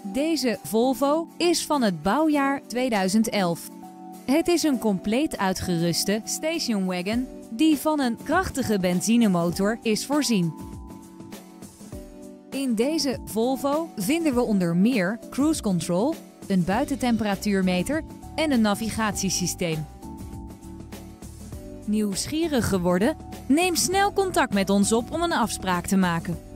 Deze Volvo is van het bouwjaar 2011. Het is een compleet uitgeruste stationwagon die van een krachtige benzinemotor is voorzien. In deze Volvo vinden we onder meer cruise control, een buitentemperatuurmeter en een navigatiesysteem. Nieuwsgierig geworden? Neem snel contact met ons op om een afspraak te maken.